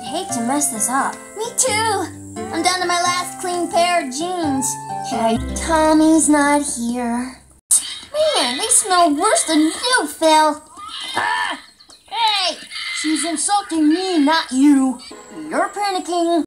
hate to mess this up. Me too. I'm down to my last clean pair of jeans. Hey, Tommy's not here. Man, they smell worse than you, Phil. Ah! Hey! She's insulting me, not you. You're panicking.